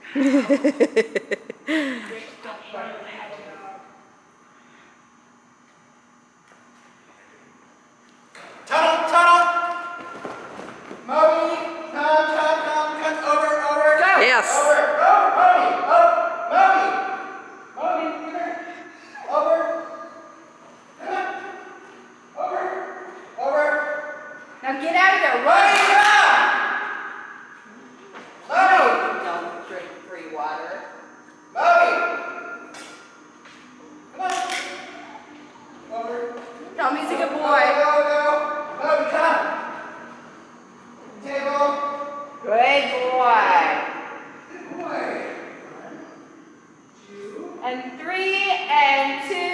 Tunnel! Moby! Come, over! Go! Yes! Over! Go! Moby! Moby! Moby, come here! Over! Come on! Over! Now get out of there, Moby, run! come! Moby! Don't drink free water. Moby! Come on! Over! Tommy's a good boy. Go! Moby, come! Table! Good boy. Good boy! 1, 2, and 3, and 2.